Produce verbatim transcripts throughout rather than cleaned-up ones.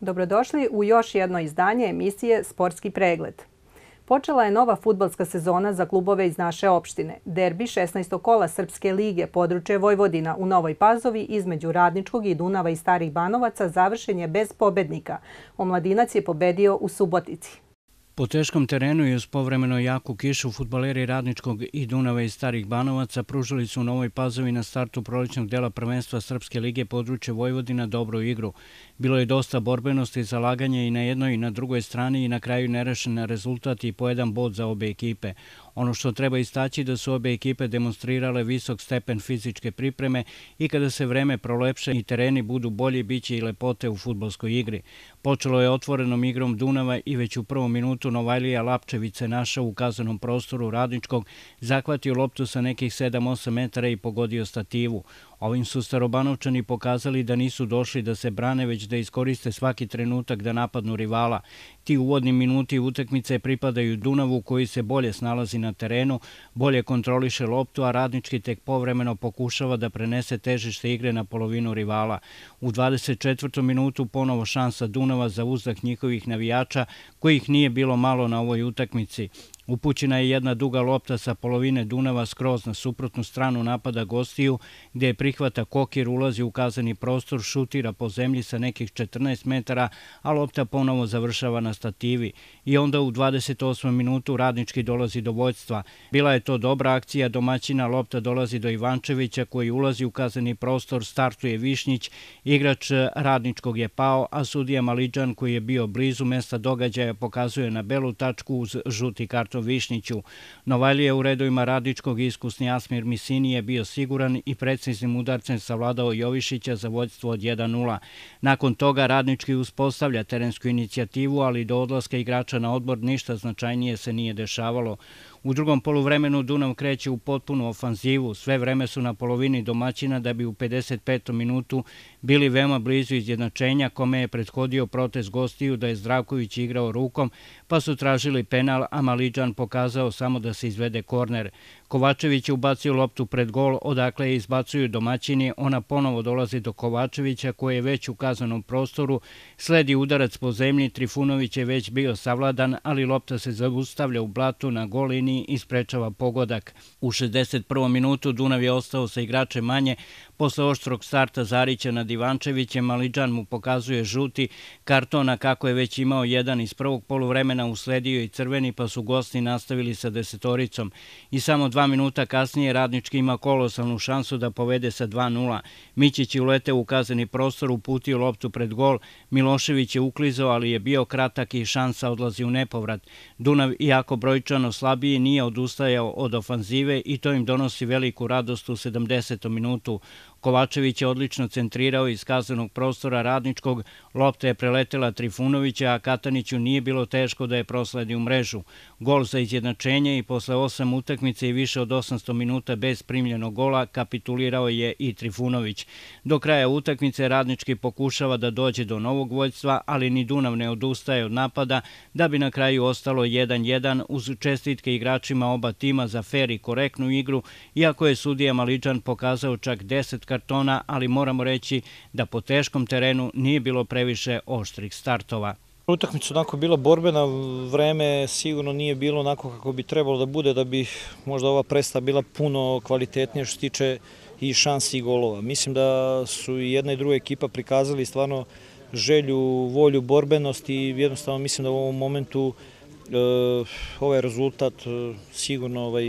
Dobrodošli u još jedno izdanje emisije Sportski pregled. Počela je nova fudbalska sezona za klubove iz naše opštine. Derbi šesnaestog kola Srpske lige područje Vojvodina u Novoj Pazovi između Radničkog i Dunava i Starih Banovaca završen je bez pobednika. Omladinac je pobedio u Subotici. Po teškom terenu i uz povremeno jaku kišu fudbaleri Radničkog i Dunava i Starih Banovaca pružili su u Novoj Pazovi na startu prolećnog dela prvenstva Srpske lige područje Vojvodina dobru igru. Bilo je dosta borbenosti i zalaganja i na jednoj i na drugoj strani i na kraju nerešen rezultat i po jedan bod za obe ekipe. Ono što treba istaći da su obe ekipe demonstrirale visok stepen fizičke pripreme i kada se vreme prolepše i tereni budu bolji, biće i lepote u fudbalskoj igri. Počelo je otvorenom igrom Dunava i već u prvom minutu Novajlija Lapčević se našao u kaznenom prostoru Radničkog, zahvatio loptu sa nekih sedam osam metara i pogodio stativu. Ovim su Starobanovčani pokazali da nisu došli da se brane, već da iskoriste svaki trenutak da napadnu rivala. Ti uvodni minuti utakmice pripadaju Dunavu koji se bolje snalazi na terenu, bolje kontroliše loptu, a Radnički tek povremeno pokušava da prenese težište igre na polovinu rivala. U dvadeset četvrtom minutu ponovo šansa Dunava za uzdah njihovih navijača, kojih nije bilo malo na ovoj utakmici. Upućena je jedna duga lopta sa polovine Dunava skroz na suprotnu stranu napada gostiju, gde je prihvata Kokir, ulazi u kazneni prostor, šutira po zemlji sa nekih četrnaest metara, a lopta ponovo završava na stativi. I onda u dvadeset osmom minutu Radnički dolazi do vođstva. Bila je to dobra akcija domaćina, lopta dolazi do Ivančevića koji ulazi u kazneni prostor, startuje Višnjić, igrač Radničkog je pao, a sudija Malidžan koji je bio blizu mesta događaja pokazuje na belu tačku uz žuti karton Višnjiću. Novajlija u redovima Radničkog iskusni Asmir Misini je bio siguran i preciznim udarcem savladao Jovišića za vođstvo od jedan nula. Nakon toga Radnički uspostavlja terensku inicijativu, ali do odlaska igrača na odmor ništa značajnije se nije dešavalo. U drugom poluvremenu Dunav kreće u potpunu ofanzivu. Sve vreme su na polovini domaćina da bi u pedeset petom minutu bili veoma blizu izjednačenja, kome je prethodio protest gostiju da je Zdravković igrao rukom, pa su tražili penal, a Malidžan pokazao samo da se izvede korner. Kovačević je ubacio loptu pred gol, odakle je izbacuju domaćini, ona ponovo dolazi do Kovačevića koji je već u kaznenom prostoru, sledi udarac po zemlji, Trifunović je već bio savladan, ali lopta se zaustavlja u blatu na gol liniji i sprečava pogodak. U šezdeset prvom minutu Dunav je ostao sa igračem manje, posle oštrog starta Zarića nad Ivančevićem, Malidžan mu pokazuje žuti kartona, kako je već imao jedan iz prvog poluvremena, usledio i crveni, pa su gosti nastavili sa desetoricom. I samo dva minuta kasnije Radnički ima kolosalnu šansu da povede sa dva nula. Mićić je uleteo u kazneni prostor, uputio loptu pred gol, Milošević je uklizao, ali je bio kratak i šansa odlazi u nepovrat. Dunav, iako brojčano slabiji, nije odustajao od ofanzive i to im donosi veliku radost u sedamdesetom minutu. Kovačević je odlično centrirao iz kaznenog prostora Radničkog, lopta je preletela Trifunovića, a Kataniću nije bilo teško da je prosledi u mrežu. Gol za izjednačenje i posle osam utakmice i više od osamsto minuta bez primljenog gola kapitulirao je i Trifunović. Do kraja utakmice Radnički pokušava da dođe do novog vođstva, ali ni Dunav ne odustaje od napada, da bi na kraju ostalo jedan jedan uz čestitke igračima oba tima za fer i korektnu igru, iako je sudija Malidžan pokazao čak deset kartona, ali moramo reći da po teškom terenu nije bilo previše oštrih startova. Utakmica onako bila borbena, vreme sigurno nije bilo onako kako bi trebalo da bude, da bi možda ova predstava bila puno kvalitetnija što se tiče i šansi i golova. Mislim da su i jedna i druga ekipa prikazali stvarno želju, volju, borbenost i jednostavno mislim da u ovom momentu e, ovaj rezultat e, sigurno ovaj,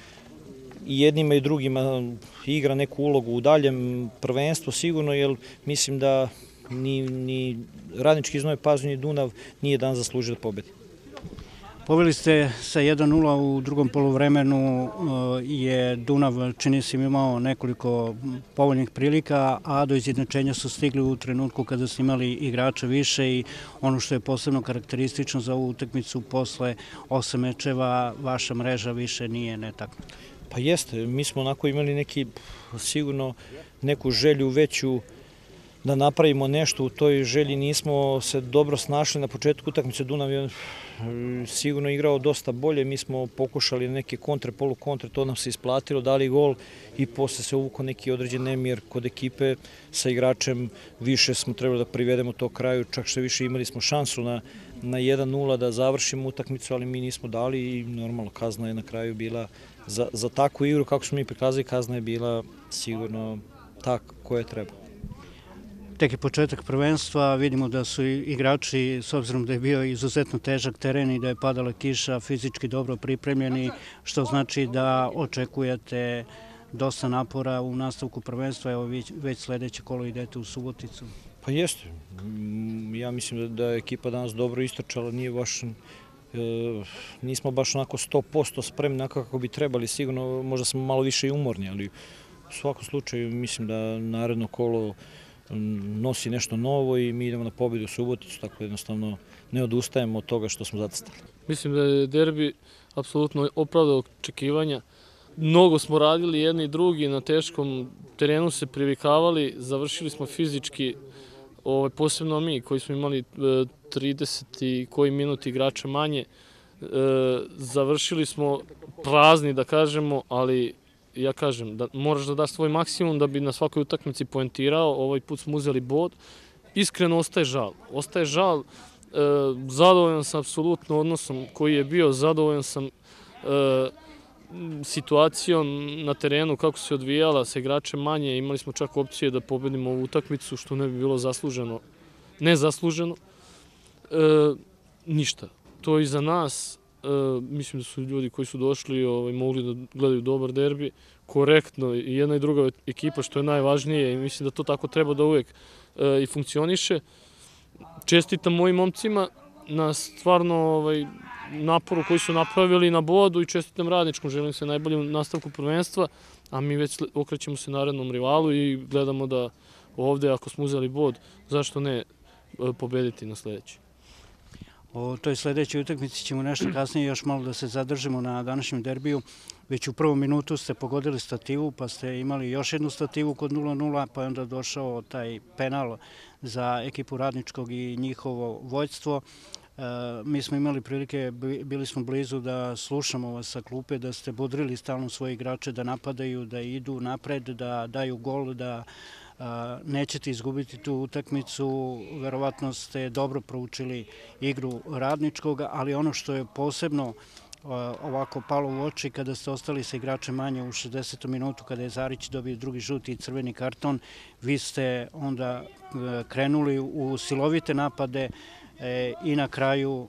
i jednima i drugima igra neku ulogu u daljem prvenstvu sigurno, jer mislim da ni, ni Radnički iz Nove Pazove ni Dunav nije dan zaslužio da pobedi. Poveli ste sa jedan nula, u drugom poluvremenu je Dunav, čini se, imao nekoliko povoljnih prilika, a do izjednačenja su stigli u trenutku kada su imali igrača više i ono što je posebno karakteristično za ovu utakmicu, posle osam mečeva vaša mreža više nije netaknuta. Pa jeste, mi smo onako imali neki, sigurno neku želju veću da napravimo nešto u toj želji. Nismo se dobro snašli na početku utakmice. Dunav je sigurno igrao dosta bolje. Mi smo pokušali neke kontre, polukontre, to nam se isplatilo, dali gol i posle se uvukao neki određen nemir kod ekipe sa igračem. Više smo trebali da privedemo to kraju, čak što više imali smo šansu na, na jedan nula da završimo utakmicu, ali mi nismo dali i normalno kazna je na kraju bila za, za takvu igru kako smo mi prikazali, kazna je bila sigurno tak koje treba. Tek je početak prvenstva, vidimo da su igrači, s obzirom da je bio izuzetno težak teren i da je padala kiša, fizički dobro pripremljeni, što znači da očekujete dosta napora u nastavku prvenstva. Evo već sledeće kolo idete u Suboticu. Pa jeste. Ja mislim da je ekipa danas dobro istrčala, nije baš... Nismo baš onako sto posto spremni onako kako bi trebali, sigurno možda smo malo više i umorni, ali u svakom slučaju mislim da naredno kolo nosi nešto novo i mi idemo na pobedu u Suboticu, tako da jednostavno ne odustajemo od toga što smo zacrtali. Mislim da je derbi apsolutno opravdao očekivanja. Mnogo smo radili jedni i drugi, na teškom terenu se privikavali, završili smo fizički, posebno mi koji smo imali trideset i koji minut igrača manje, završili smo prazni da kažemo, ali ja kažem da moraš da daš svoj maksimum da bi na svakoj utakmici poentirao. Ovaj put smo uzeli bod. Iskreno ostaje žal. Ostaje žal. Zadovoljan sam apsolutno odnosom koji je bio. Zadovoljan sam situacijom na terenu kako se odvijala sa igračem manje. Imali smo čak opcije da pobedimo ovu utakmicu što ne bi bilo zasluženo. Nezasluženo. Ništa. To je i za nas. Mislim da su ljudi koji su došli mogli da gledaju dobar derbi, korektno i jedna i druga ekipa što je najvažnije i mislim da to tako treba da uvek i funkcioniše. Čestitam mojim momcima na stvarno naporu koji su napravili na bodu i čestitam Radničkom, želim se najboljem nastavku prvenstva, a mi već okrećemo se narednom rivalu i gledamo da ovde ako smo uzeli bod, zašto ne pobediti na sledeći. O toj sledećoj utakmici ćemo nešto kasnije još malo da se zadržimo na današnjem derbiju. Već u prvom minutu ste pogodili stativu, pa ste imali još jednu stativu kod nula nula, pa je onda došao taj penal za ekipu Radničkog i njihovo vođstvo. Mi smo imali prilike, bili smo blizu da slušamo vas sa klupe, da ste bodrili stalno svoje igrače da napadaju, da idu napred, da daju gol, da nećete izgubiti tu utakmicu. Verovatno ste dobro proučili igru Radničkog, ali ono što je posebno ovako palo u oči kada ste ostali sa igračem manje u šezdesetom minutu, kada je Zarić dobio drugi žuti i crveni karton, vi ste onda krenuli u silovite napade i na kraju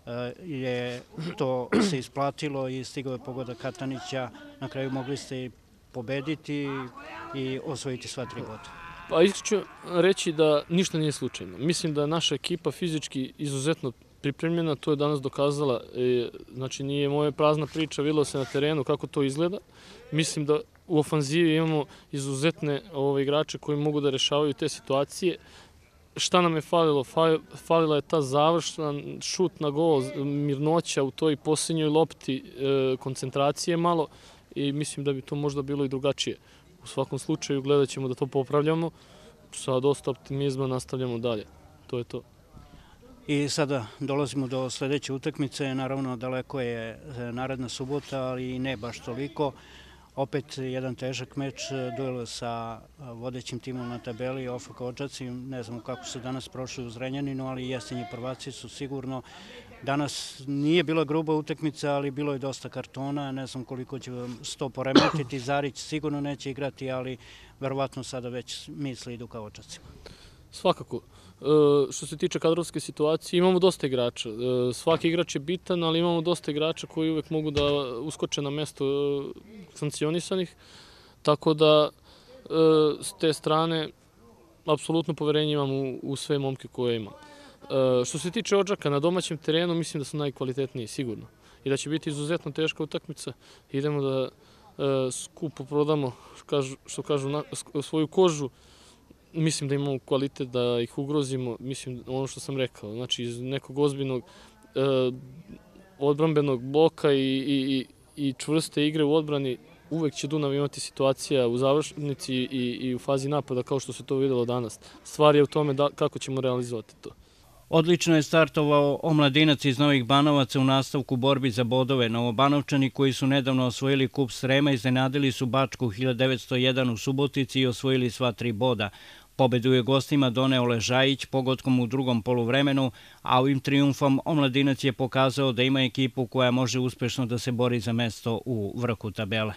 je to se isplatilo i stigao je pogodak Katanića. Na kraju mogli ste i pobediti i osvojiti sva tri boda. Pa iskreno ću reći da ništa nije slučajno. Mislim da je naša ekipa fizički izuzetno pripremljena, to je danas dokazala. Znači nije moja prazna priča, videlo se na terenu kako to izgleda. Mislim da u ofanzivi imamo izuzetne igrače koji mogu da rešavaju te situacije. Šta nam je falilo? Falila je ta završna šut na gol, mirnoća u toj posljednjoj lopti, koncentracije malo i mislim da bi to možda bilo i drugačije. U svakom slučaju gledat ćemo da to popravljamo, sa dosta optimizma nastavljamo dalje. To je to. I sada dolazimo do sledeće utakmice, naravno daleko je naredna subota, ali i ne baš toliko. Opet jedan težak meč, duel sa vodećim timom na tabeli, O F K Odžaci. Ne znamo kako su danas prošli u Zrenjaninu, ali jesenji prvaci su sigurno. Danas nije bila gruba utakmica, ali bilo je dosta kartona. Ne znam koliko će vam sto poremetiti. Zarić sigurno neće igrati, ali verovatno sada već misli idu ka Odžacima. Svakako. Što se tiče kadrovske situacije, imamo dosta igrača. Svaki igrač je bitan, ali imamo dosta igrača koji uvek mogu da uskoče na mesto sankcionisanih. Tako da, s te strane, apsolutno poverenje imam u sve momke koje imam. Što se tiče Odžaka, na domaćem terenu mislim da su najkvalitetniji, sigurno. I da će biti izuzetno teška utakmica. Idemo da skupo prodamo, što kažu, svoju kožu. Mislim da imamo kvalitet da ih ugrozimo, mislim ono što sam rekao, znači iz nekog ozbiljnog odbrambenog bloka i čvrste igre u odbrani uvek će Dunav imati situacija u završnici i, i u fazi napada kao što se to videlo danas. Stvar je u tome da, kako ćemo realizovati to. Odlično je startovao omladinac iz Novih Banovaca u nastavku borbi za bodove. Novobanovčani koji su nedavno osvojili kup Srema iznenadili su Bačku hiljadu devetsto jedan u Subotici i osvojili sva tri boda. Pobedu je gostima doneo Ležajić pogotkom u drugom poluvremenu, a ovim trijumfom omladinac je pokazao da ima ekipu koja može uspešno da se bori za mesto u vrhu tabele.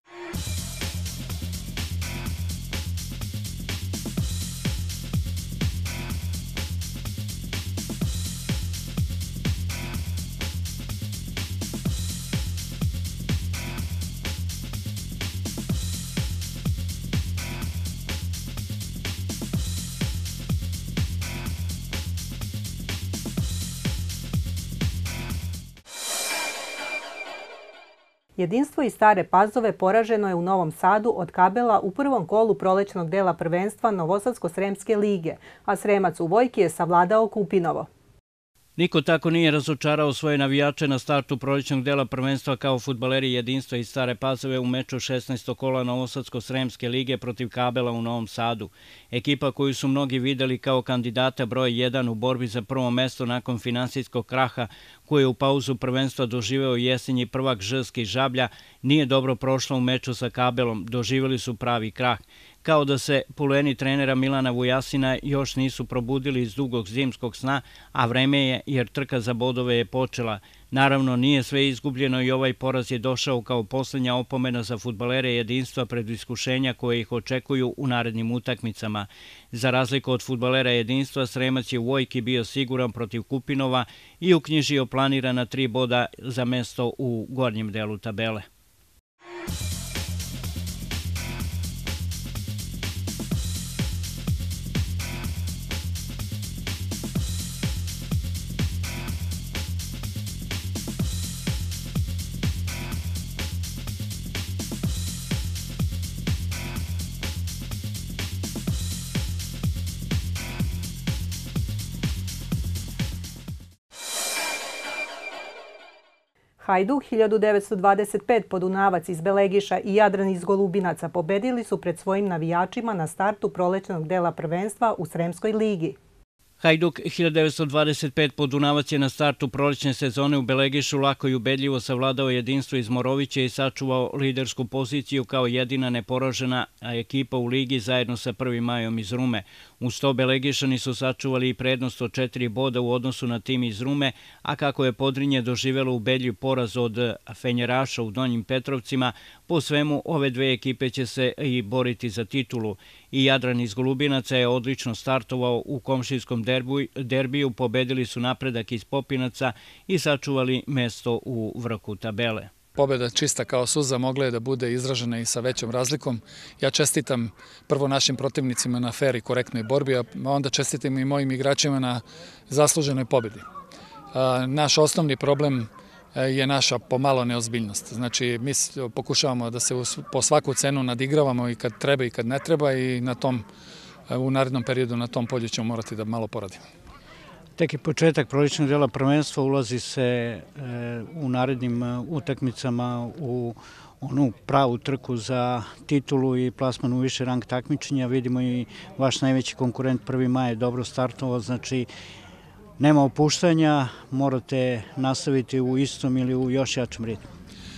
Jedinstvo iz Stare Pazove poraženo je u Novom Sadu od Kabela u prvom kolu prolećnog dela prvenstva Novosadsko-Sremske lige, a Sremac u Vojki je savladao Kupinovo. Niko tako nije razočarao svoje navijače na startu prolećnog dela prvenstva kao fudbaleri Jedinstva iz Stare Pazove u meču šesnaestog kola Novosadsko-Sremske lige protiv Kabela u Novom Sadu. Ekipa koju su mnogi videli kao kandidata broj jedan u borbi za prvo mesto nakon finansijskog kraha koji je u pauzu prvenstva doživeo jesenji prvak Žski Žablja, nije dobro prošla u meču sa Kabelom, doživjeli su pravi krah. Kao da se puleni trenera Milana Vujasina još nisu probudili iz dugog zimskog sna, a vreme je jer trka za bodove je počela. Naravno, nije sve izgubljeno i ovaj poraz je došao kao posljednja opomena za fudbalere Jedinstva pred iskušenja koje ih očekuju u narednim utakmicama. Za razliku od fudbalera Jedinstva, Sremac je u Vojki bio siguran protiv Kupinova i uknjižio planirana tri boda za mesto u gornjem delu tabele. Hajduk hiljadu devetsto dvadeset pet Podunavac iz Belegiša i Jadran iz Golubinaca pobedili su pred svojim navijačima na startu prolećnog dela prvenstva u Sremskoj ligi. Hajduk hiljadu devetsto dvadeset pet Podunavac je na startu prolećne sezone u Belegišu lako i ubedljivo savladao Jedinstvo iz Morovića i sačuvao lidersku poziciju kao jedina neporažena ekipa u ligi zajedno sa prvim majom iz Rume. Uz to Belegišani su sačuvali i prednost od četiri boda u odnosu na tim iz Rume, a kako je Podrinje doživjelo ubedljiv poraz od Fenjeraša u Donjim Petrovcima, po svemu ove dve ekipe će se i boriti za titulu. I Jadran iz Golubinaca je odlično startovao u komšinskom derbiju, pobedili su Napredak iz Popinaca i sačuvali mesto u vrhu tabele. Pobjeda čista kao suza mogla je da bude izražena i sa većom razlikom. Ja čestitam prvo našim protivnicima na fer i korektnoj borbi, a onda čestitam i mojim igračima na zasluženoj pobjedi. Naš osnovni problem je naša pomalo neozbiljnost. Znači, mi pokušavamo da se po svaku cenu nadigravamo i kad treba i kad ne treba i na tom, u narednom periodu na tom polju ćemo morati da malo poradimo. Tek je početak prolećnog dela prvenstva, ulazi se u narednim utakmicama u onu pravu trku za titulu i plasman u više rang takmičenja. Vidimo i vaš najveći konkurent prvi maj je dobro startovao, znači nema opuštanja, morate nastaviti u istom ili u još jačem ritmu.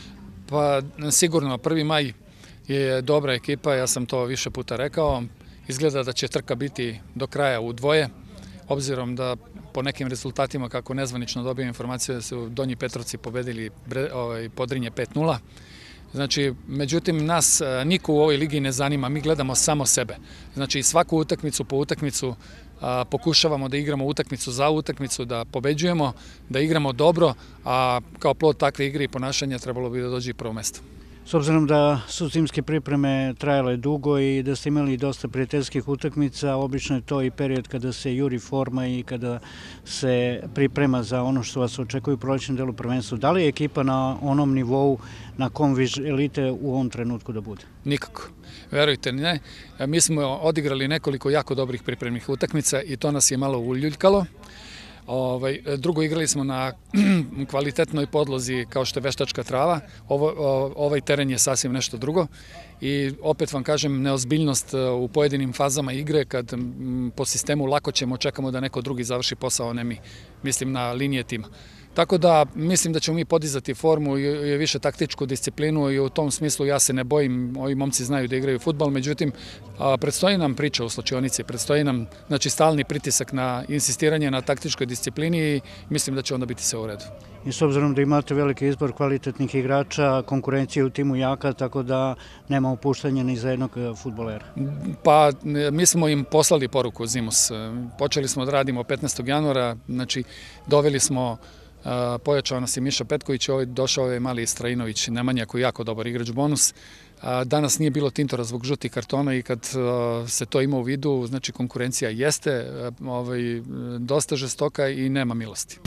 Pa sigurno, prvi maj je dobra ekipa, ja sam to više puta rekao. Izgleda da će trka biti do kraja u dvoje, obzirom da po nekim rezultatima, kako nezvanično dobijem informaciju, da su Donji Petrovci pobedili Podrinje pet nula. Znači, međutim, nas niko u ovoj ligi ne zanima, mi gledamo samo sebe. Znači, svaku utakmicu po utakmicu pokušavamo da igramo utakmicu za utakmicu, da pobeđujemo, da igramo dobro, a kao plod takve igre i ponašanja trebalo bi da dođe i prvo mesto. S obzirom da su zimske pripreme trajale dugo i da ste imali dosta prijateljskih utakmica, obično je to i period kada se juri forma i kada se priprema za ono što vas očekuje u prolećnom delu prvenstva. Da li je ekipa na onom nivou na kom vi želite u ovom trenutku da bude? Nikako. Verujte, ne. Mi smo odigrali nekoliko jako dobrih pripremnih utakmica i to nas je malo uljuljkalo. Ovaj, drugo, igrali smo na kvalitetnoj podlozi kao što je veštačka trava. Ovo, ovaj teren je sasvim nešto drugo i opet vam kažem, neozbiljnost u pojedinim fazama igre kad po sistemu lako ćemo, čekamo da neko drugi završi posao, ne mi, mislim na linije tima. Tako da mislim da ćemo mi podizati formu i više taktičku disciplinu i u tom smislu ja se ne bojim, ovi momci znaju da igraju fudbal, međutim predstoji nam priča u slačionici, predstoji nam znači, stalni pritisak na insistiranje na taktičkoj disciplini i mislim da će onda biti sve u redu. I s obzirom da imate veliki izbor kvalitetnih igrača, konkurencija u timu jaka, tako da nema opuštanja ni za jednog fudbalera. Pa mi smo im poslali poruku zimus. Počeli smo da radimo petnaestog januara, znači doveli smo pojačao nas je Miša Petković, došao je mali Strajinović, Nemanja koji je jako dobar igrač bonus. Danas nije bilo Tintora zbog žutih kartona i kad se to ima u vidu, znači konkurencija jeste dosta žestoka i nema milosti.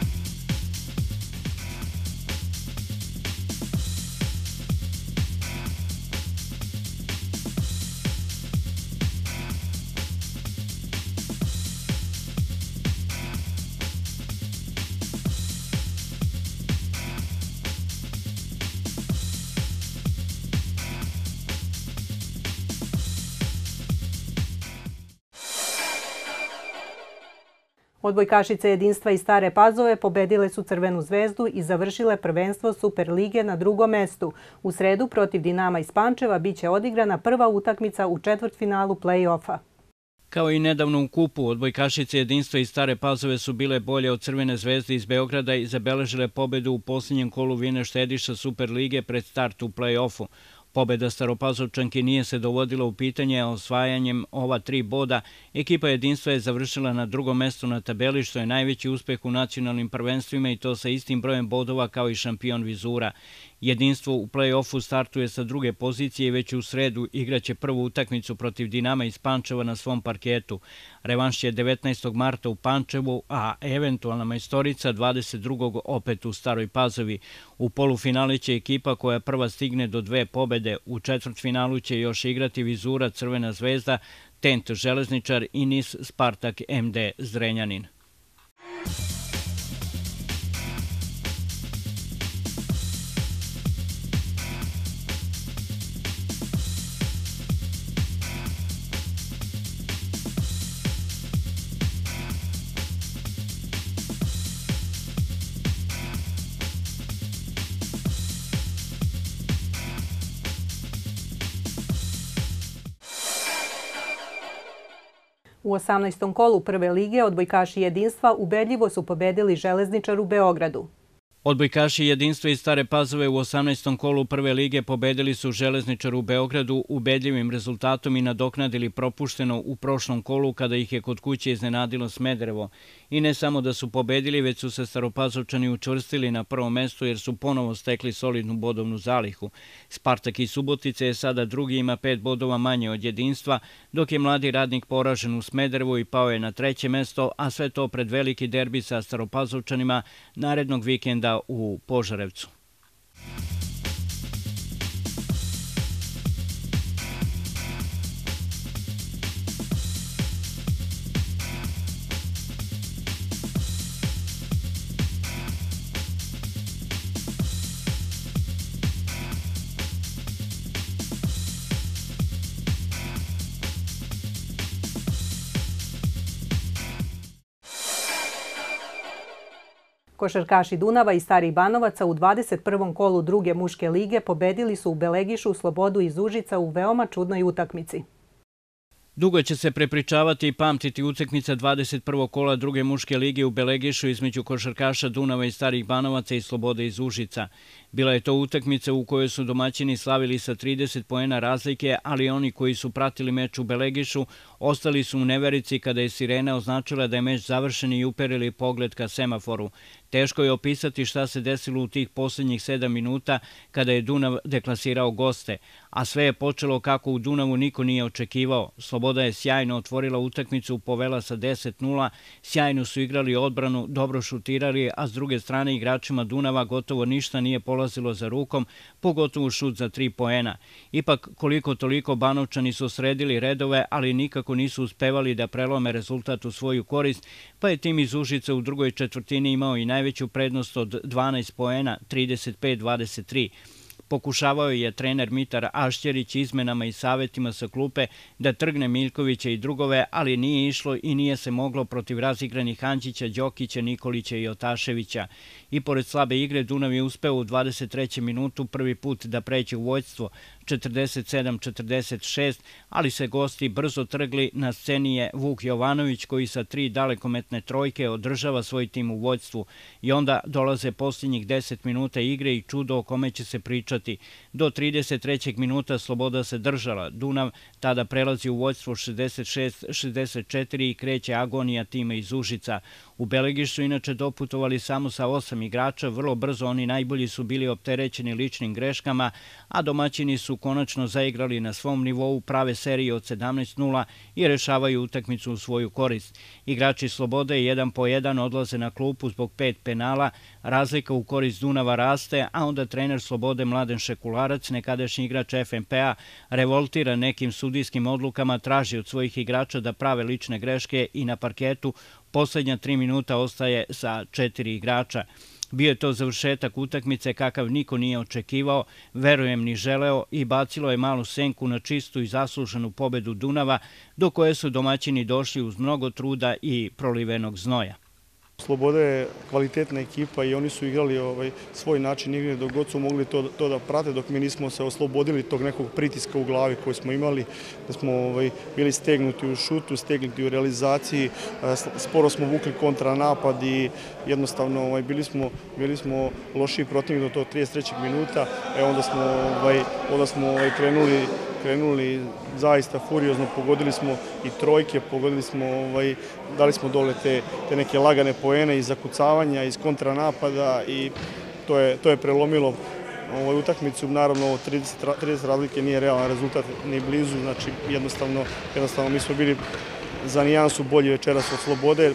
Odbojkašice Jedinstva iz Stare Pazove pobedile su Crvenu zvezdu i završile prvenstvo Superlige na drugom mestu. U sredu protiv Dinama iz Pančeva biće odigrana prva utakmica u četvrtfinalu play-offa. Kao i nedavno u kupu, odbojkašice Jedinstva iz Stare Pazove su bile bolje od Crvene zvezde iz Beograda i zabeležile pobedu u posljednjem kolu Vine štediša Superlige pred start u play-offu. Pobeda Staropazovčanki nije se dovodila u pitanje, a osvajanjem ova tri boda ekipa Jedinstva je završila na drugom mestu na tabeli, što je najveći uspeh u nacionalnim prvenstvima i to sa istim brojem bodova kao i šampion Vizura. Jedinstvo u play-offu startuje sa druge pozicije i već u sredu igraće prvu utakmicu protiv Dinama iz Pančeva na svom parketu. Revanš je devetnaestog marta u Pančevu, a eventualna majstorica dvadeset drugog opet u Staroj Pazovi. U polufinale će ekipa koja prva stigne do dve pobede. U četvrtfinalu će još igrati Vizura, Crvena zvezda, Tent Železničar i Nis Spartak M D Zrenjanin. U osamnaestom kolu prve lige odbojkaši Jedinstva ubedljivo su pobedili Železničar u Beogradu. Odbojkaši Jedinstva iz Stare Pazove u osamnaestom kolu prve lige pobedili su Železničar u Beogradu ubedljivim rezultatom i nadoknadili propušteno u prošlom kolu kada ih je kod kuće iznenadilo Smederevo. I ne samo da su pobedili, već su se Staropazovčani učvrstili na prvom mestu jer su ponovo stekli solidnu bodovnu zalihu. Spartak iz Subotice je sada drugi, ima pet bodova manje od Jedinstva, dok je Mladi Radnik poražen u Smederevu i pao je na treće mesto, a sve to pred veliki derbi sa Staropazovčanima narednog vikenda u Požarevcu. Košarkaši Dunava i Starih Banovaca u dvadeset prvom kolu druge muške lige pobedili su u Belegišu Slobodu iz Užica u veoma čudnoj utakmici. Dugo će se prepričavati i pamtiti utakmica dvadeset prvog kola druge muške lige u Belegišu između košarkaša Dunava i Starih Banovaca i Slobode iz Užica. Bila je to utakmica u kojoj su domaćini slavili sa trideset poena razlike, ali oni koji su pratili meč u Belegišu ostali su u neverici kada je sirena označila da je meč završen i uperili pogled ka semaforu. Teško je opisati šta se desilo u tih posljednjih sedam minuta kada je Dunav deklasirao goste, a sve je počelo kako u Dunavu niko nije očekivao. Sloboda Sloboda je sjajno otvorila utakmicu, povela sa deset nula, sjajno su igrali odbranu, dobro šutirali, a s druge strane igračima Dunava gotovo ništa nije polazilo za rukom, pogotovo šut za tri poena. Ipak, koliko toliko Banovčani su sredili redove, ali nikako nisu uspevali da prelome rezultat u svoju korist, pa je tim iz Užica u drugoj četvrtini imao i najveću prednost od dvanaest poena, trideset pet dvadeset tri. Pokušavao je trener Mitar Ašćerić izmenama i savetima sa klupe da trgne Miljkovića i drugove, ali nije išlo i nije se moglo protiv razigranih Anđića, Đokića, Nikolića i Otaševića. I pored slabe igre, Dunav je uspeo u dvadeset trećem minutu prvi put da pređe u vođstvo četrdeset sedam četrdeset šest, ali se gosti brzo trgli. Na sceni je Vuk Jovanović koji sa tri dalekometne trojke održava svoj tim u vođstvu. I onda dolaze posljednjih deset minuta igre i čudo o kome će se pričati. Do trideset trećeg minuta Sloboda se držala. Dunav tada prelazi u vođstvo šezdeset šest šezdeset četiri i kreće agonija tima iz Užica. U Belegiš su inače doputovali samo sa osam igrača, vrlo brzo oni najbolji su bili opterećeni ličnim greškama, a domaćini su konačno zaigrali na svom nivou, prave serije od sedamnaest nula i rešavaju utakmicu u svoju korist. Igrači Slobode jedan po jedan odlaze na klupu zbog pet penala, razlika u korist Dunava raste, a onda trener Slobode Mladen Šekularac, nekadašnji igrač F N P-a, revoltira nekim sudijskim odlukama, traži od svojih igrača da prave lične greške i na parketu poslednja tri minuta ostaje sa četiri igrača. Bio je to završetak utakmice kakav niko nije očekivao, verujem ni želeo, i bacilo je malu senku na čistu i zasluženu pobedu Dunava, do koje su domaćini došli uz mnogo truda i prolivenog znoja. Sloboda je kvalitetna ekipa i oni su igrali ovaj, svoj način igre dok god su mogli to, to da prate, dok mi nismo se oslobodili tog nekog pritiska u glavi koji smo imali, da smo ovaj, bili stegnuti u šutu, stegnuti u realizaciji, sporo smo vukli kontranapad i jednostavno ovaj, bili smo, bili smo lošiji protivnik do tog trideset trećeg minuta, e onda smo, ovaj, onda smo ovaj, krenuli krenuli zaista furiozno, pogodili smo i trojke, pogodili smo, ovaj, dali smo dole te, te neke lagane poene iz zakucavanja, iz kontranapada i to je, to je prelomilo ovaj, utakmicu. Naravno, trideset, trideset razlike nije realan rezultat ni blizu, znači jednostavno, jednostavno mi smo bili za nijansu bolji večeras od Slobode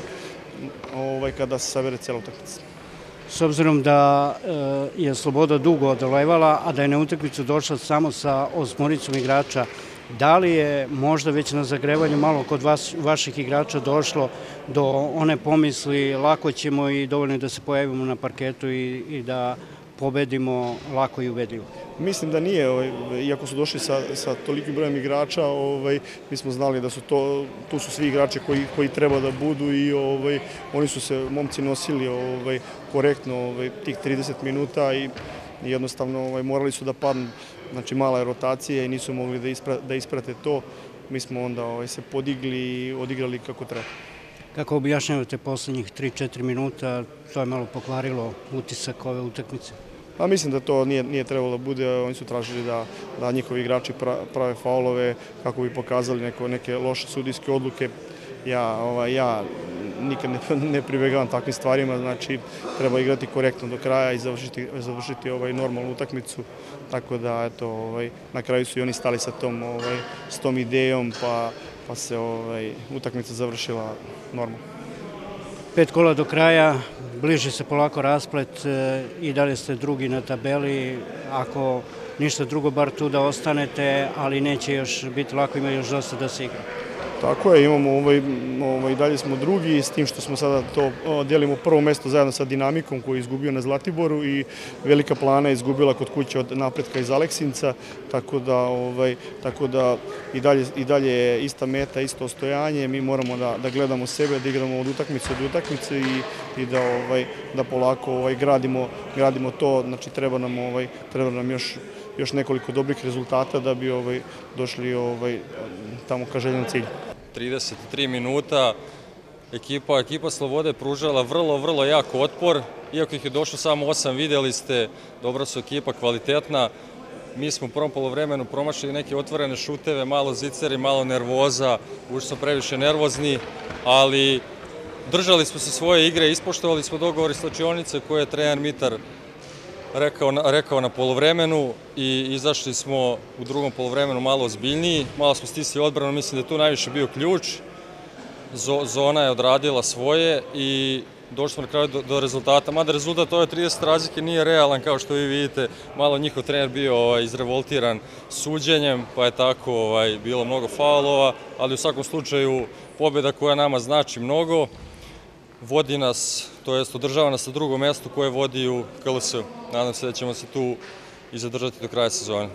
ovaj, kada se sabere cijela utakmica. S obzirom da je Sloboda dugo odolevala, a da je na utakmicu došla samo sa osmoricom igrača, da li je možda već na zagrevanju malo kod vas, vaših igrača došlo do one pomisli lako ćemo i dovoljno da se pojavimo na parketu i, i da pobedimo lako i ubedljivo? Mislim da nije, ovaj, iako su došli sa, sa tolikim brojem igrača, ovaj, mi smo znali da su to, tu su svi igrači koji, koji treba da budu i ovaj, oni su se, momci nosili ovaj, korektno ovaj, tih trideset minuta i jednostavno ovaj, morali su da padnu, znači mala je rotacija i nisu mogli da, ispra, da isprate to. Mi smo onda ovaj, se podigli i odigrali kako treba. Kako objašnjavate poslednjih tri četiri minuta, to je malo pokvarilo utisak ove utakmice? Pa mislim da to nije, nije trebalo da bude, oni su tražili da, da njihovi igrači prave faulove kako bi pokazali neko, neke loše sudijske odluke. Ja, ovaj, ja nikad ne, ne pribegavam takvim stvarima, znači treba igrati korektno do kraja i završiti, završiti ovaj, normalnu utakmicu, tako da eto, ovaj, na kraju su i oni stali sa tom, ovaj, s tom idejom, pa, pa se ovaj, utakmica završila normalno. Pet kola do kraja, bliži se polako rasplet i dalje ste drugi na tabeli. Ako ništa drugo, bar tu da ostanete, ali neće još biti lako, ima još dosta da se igra. Tako je, imamo ovaj, ovaj, dalje smo drugi, s tim što smo sada to delimo prvo mesto zajedno sa Dinamikom koji je izgubio na Zlatiboru i Velika Plana je izgubila kod kuće od Napretka iz Aleksinca, tako da, ovaj, tako da i, dalje, i dalje je ista meta, isto ostojanje, mi moramo da, da gledamo sebe, da igramo od utakmice od utakmice i, i da, ovaj, da polako ovaj, gradimo, gradimo to, znači treba nam, ovaj, treba nam još još nekoliko dobrih rezultata da bi ovaj, došli ovaj, tamo ka željenom cilju. trideset tri minuta, ekipa, ekipa Slobode pružala vrlo, vrlo jak otpor, iako ih je došlo samo osam, vidjeli ste, dobra su ekipa, kvalitetna. Mi smo u prvom polovremenu promašili neke otvorene šuteve, malo ziceri, malo nervoza, ušli smo previše nervozni, ali držali smo se svoje igre, ispoštovali smo dogovor iz slačionice koje je trener Mitar rekao, rekao na polovremenu i izašli smo u drugom polovremenu malo ozbiljniji, malo smo stisli odbranu, mislim da je tu najviše bio ključ. Zona je odradila svoje i došli smo na kraju do, do rezultata, mada rezultat ove trideset razlike nije realan, kao što vi vidite, malo njihov trener bio ovaj, izrevoltiran suđenjem, pa je tako ovaj, bilo mnogo faulova, ali u svakom slučaju pobjeda koja nama znači mnogo, vodi nas, to jest održava nas na drugom mjestu koje vodi u K L S. Nadam se da ćemo se tu i zadržati do kraja sezone.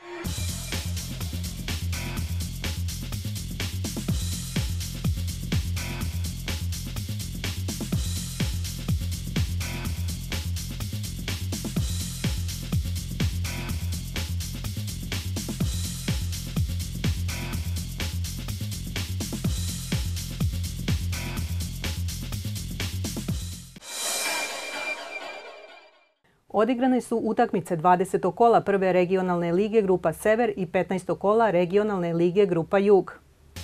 Odigrane su utakmice dvadesetog kola prve regionalne lige Grupa Sever i petnaestog kola regionalne lige Grupa Jug.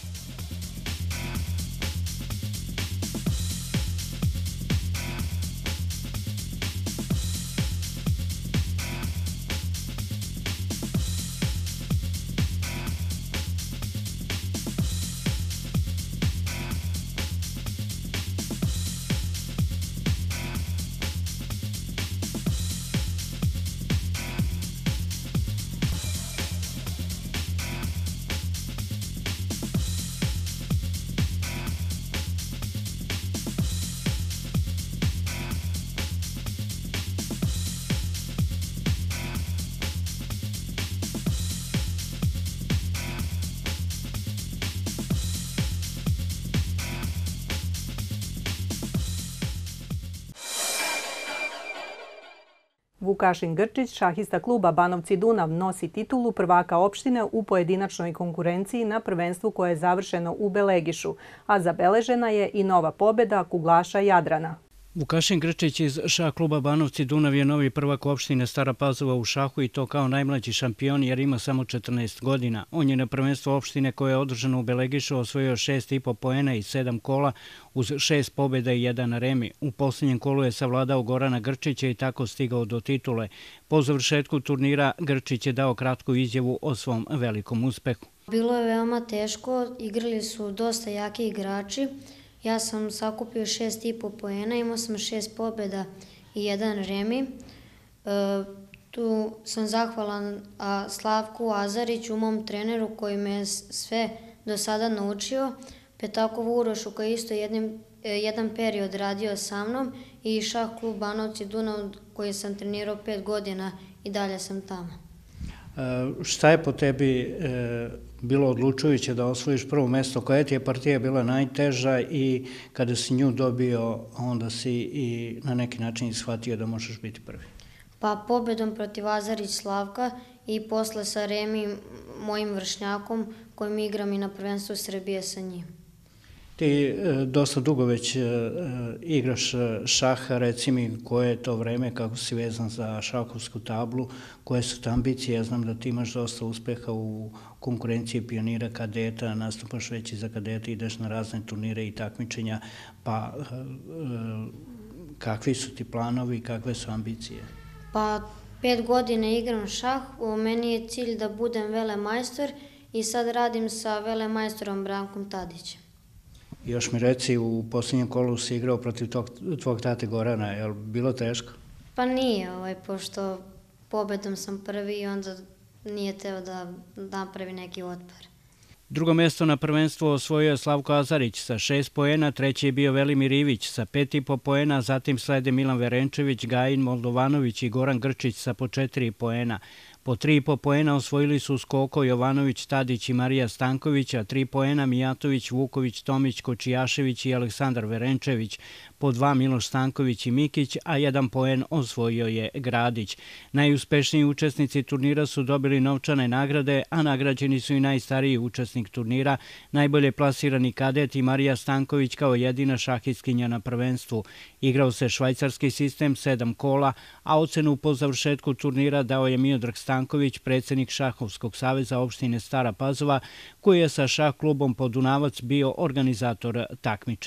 Vukašin Grčić, šahista kluba Banovci Dunav, nosi titulu prvaka opštine u pojedinačnoj konkurenciji na prvenstvu koje je završeno u Belegišu, a zabeležena je i nova pobjeda kuglaša Jadrana. Vukašin Grčić iz šah kluba Banovci Dunav je novi prvak opštine Stara Pazova u šahu i to kao najmlađi šampion jer ima samo četrnaest godina. On je na prvenstvo opštine koje je održano u Belegišu osvojio šest i po poena i sedam kola uz šest pobjeda i jedan remi. U posljednjem kolu je savladao Gorana Grčića i tako stigao do titule. Po završetku turnira Grčić je dao kratku izjavu o svom velikom uspehu. Bilo je veoma teško, igrali su dosta jaki igrači. Ja sam sakupio šest i po poena, imao sam šest pobjeda i jedan remi. E, tu sam zahvalan a, Slavku Azariću, mom treneru koji me je sve do sada naučio, Petakovu Urošu koji isto jednim, jedan period radio sa mnom i šah klub Banovci Dunav koji sam trenirao pet godina i dalje sam tamo. E, šta je po tebi e, bilo odlučujuće da osvojiš prvo mjesto? Koja ti je partija bila najteža i kada si nju dobio, onda si i na neki način shvatio da možeš biti prvi? Pa pobjedom protiv Azarić Slavka i posle sa Remi, mojim vršnjakom, kojim igram i na prvenstvu Srbije sa njim. Ti e, dosta dugo već e, igraš šaha, reci mi koje je to vreme, kako si vezan za šahovsku tablu, koje su te ambicije, ja znam da ti imaš dosta uspeha u konkurenciji pionira kadeta, nastupaš već i za kadeta, ideš na razne turnire i takmičenja, pa e, kakvi su ti planovi, kakve su ambicije? Pa pet godina igram šah, u meni je cilj da budem velemajstor i sad radim sa velemajstorom Brankom Tadićem. Još mi reci, u posljednjem kolu si igrao protiv tog, tvog tate Gorana, je li bilo teško? Pa nije, ovaj, pošto pobedom sam prvi i onda nije teo da napravi neki otpor. Drugo mjesto na prvenstvu osvojio je Slavko Azarić sa šest poena, treći je bio Velimir Ivić sa pet i po poena, zatim slede Milan Verenčević, Gajin Moldovanović i Goran Grčić sa po četiri poena. Po tri i po poena osvojili su Skoko, Jovanović, Tadić i Marija Stanković, a tri poena Mijatović, Vuković, Tomić, Kočijašević i Aleksandar Verenčević. Po dva Miloš Stanković i Mikić, a jedan poen osvojio je Gradić. Najuspešniji učesnici turnira su dobili novčane nagrade, a nagrađeni su i najstariji učesnik turnira, najbolje plasirani kadet i Marija Stanković kao jedina šahistkinja na prvenstvu. Igrao se švajcarski sistem, sedam kola, a ocenu po završetku turnira dao je Miodrag Stanković, predsjednik Šahovskog saveza opštine Stara Pazova, koji je sa šah klubom Podunavac bio organizator takmičenja.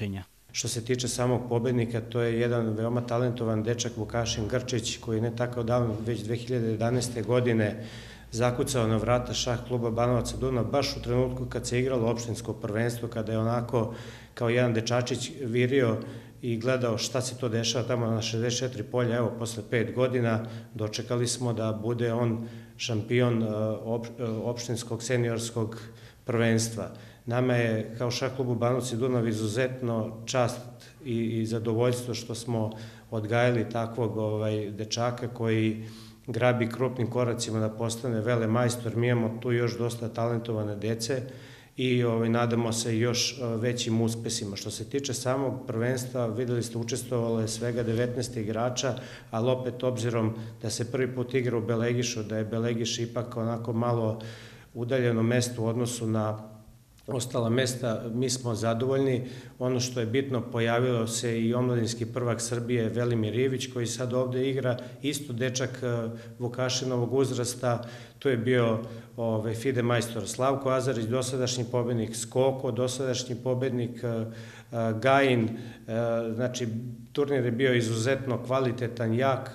Što se tiče samog pobednika, to je jedan veoma talentovan dečak Vukašin Grčić, koji je ne tako davno, već dve hiljade jedanaeste. godine zakucao na vrata šah kluba Banovaca Dunav, baš u trenutku kad se igralo opštinsko prvenstvo, kada je onako kao jedan dečačić virio i gledao šta se to dešava tamo na šezdeset četiri polja. Evo, posle pet godina dočekali smo da bude on šampion opštinskog seniorskog prvenstva. Nama je kao šah klubu Banovci Dunav izuzetno čast i zadovoljstvo što smo odgajali takvog dečaka koji grabi krupnim koracima da postane velemajstor. Mi imamo tu još dosta talentovane dece i nadamo se još većim uspesima. Što se tiče samog prvenstva, videli ste, učestvovalo je svega devetnaest igrača, ali opet obzirom da se prvi put igra u Belegišu, da je Belegiš ipak onako malo udaljeno mesto u odnosu na ostala mesta, mi smo zadovoljni. Ono što je bitno, pojavilo se i omladinski prvak Srbije Velimir Ivić, koji sad ovde igra, isto dečak Vukašinovog uzrasta. Tu je bio FIDE majstor Slavko Azarić, dosadašnji pobednik Skoko, dosadašnji pobednik Gajin. Znači, turnir je bio izuzetno kvalitetan, jak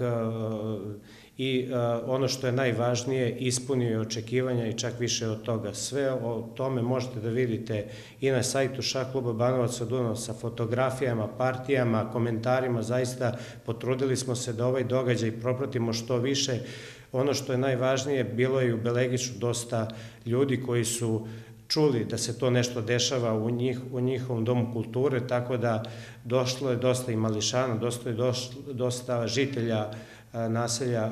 i ono što je najvažnije, ispunio je očekivanja i čak više od toga. Sve o tome možete da vidite i na sajtu šah kluba Banovaca Dunav sa fotografijama, partijama, komentarima. Zaista potrudili smo se da ovaj događaj propratimo što više. Ono što je najvažnije, bilo je u Belegišu dosta ljudi koji su čuli da se to nešto dešava u njihovom domu kulture, tako da došlo je dosta i mališana, dosta je dosta žitelja naselja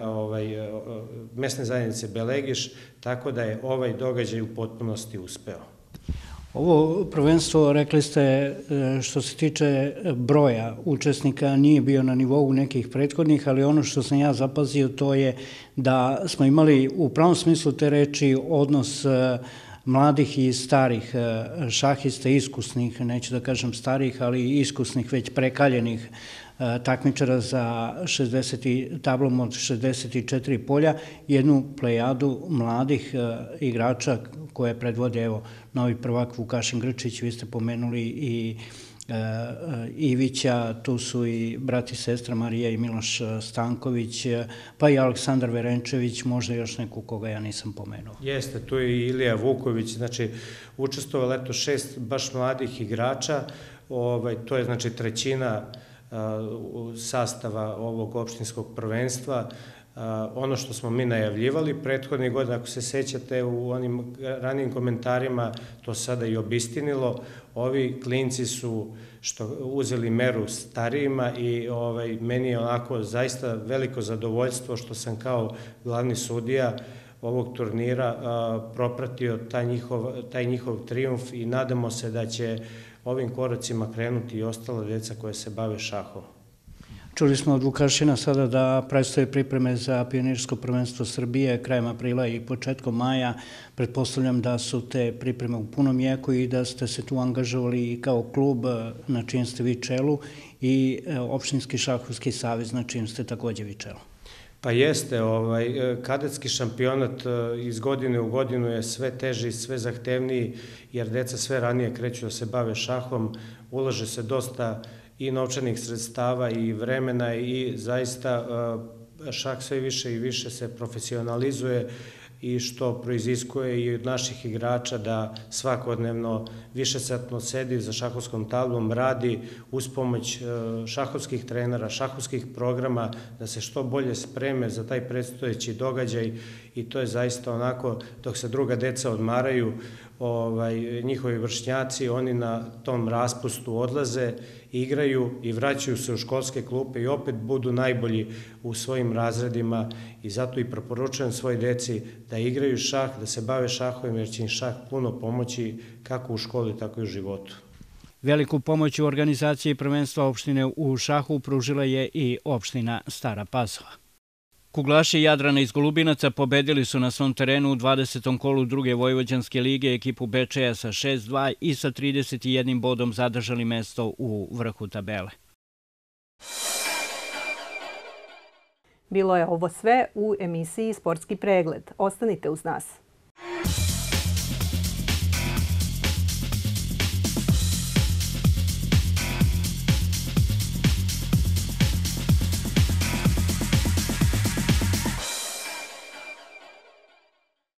mesne zajednice Belegiš, tako da je ovaj događaj u potpunosti uspeo. Ovo prvenstvo, rekli ste, što se tiče broja učesnika, nije bio na nivou nekih prethodnih, ali ono što sam ja zapazio to je da smo imali u pravom smislu te reči odnos mladih i starih šahista, iskusnih, neću da kažem starih, ali iskusnih, već prekaljenih takmičara za tablom od šezdeset četiri polja, jednu plejadu mladih igrača koje predvode, evo, novi prvak Vukašin Grčić, vi ste pomenuli i Ivića, tu su i brat i sestra Marija i Miloš Stanković, pa i Aleksandar Verenčević, možda još neku koga ja nisam pomenuo. Jeste, tu je i Ilija Vuković, znači učestvovalo eto šest baš mladih igrača, to je znači trećina sastava ovog opštinskog prvenstva. Ono što smo mi najavljivali prethodnih godina, ako se sećate u onim ranijim komentarima, to sada i obistinilo. Ovi klinci su uzeli meru starijima i meni je onako zaista veliko zadovoljstvo što sam kao glavni sudija ovog turnira propratio taj njihov trijumf i nadamo se da će ovim koracima krenuti i ostala djeca koje se bave šahom. Čuli smo od Vukašina sada da predstoje pripreme za pionirsko prvenstvo Srbije krajem aprila i početkom maja. Pretpostavljam da su te pripreme u punom jeku i da ste se tu angažovali i kao klub na čijem ste vi čelu i Opštinski šahovski savez na čijem ste takođe vi čelu. Pa jeste, kadetski šampionat iz godine u godinu je sve teži i sve zahtevniji, jer deca sve ranije kreću da se bave šahom, ulaže se dosta i novčanih sredstava i vremena i zaista šah sve više i više se profesionalizuje i što proiziskuje i od naših igrača da svakodnevno višesatno sedi za šahovskom tablom, radi uz pomoć šahovskih trenera, šahovskih programa, da se što bolje spreme za taj predstojeći događaj i to je zaista onako, dok se druga deca odmaraju, njihovi vršnjaci, oni na tom raspustu odlaze, igraju i vraćaju se u školske klupe i opet budu najbolji u svojim razredima i zato i preporučujem svoj deci da igraju šah, da se bave šahovima jer će im šah puno pomoći kako u školi, tako i u životu. Veliku pomoć u organizaciji prvenstva opštine u šahu pružila je i opština Stara Pazova. Kuglaši Jadrana iz Golubinaca pobedili su na svom terenu u dvadesetom kolu druge Vojvođanske lige ekipu Bečeja sa šest dva i sa trideset jednim bodom zadržali mesto u vrhu tabele. Bilo je ovo sve u emisiji Sportski pregled. Ostanite uz nas.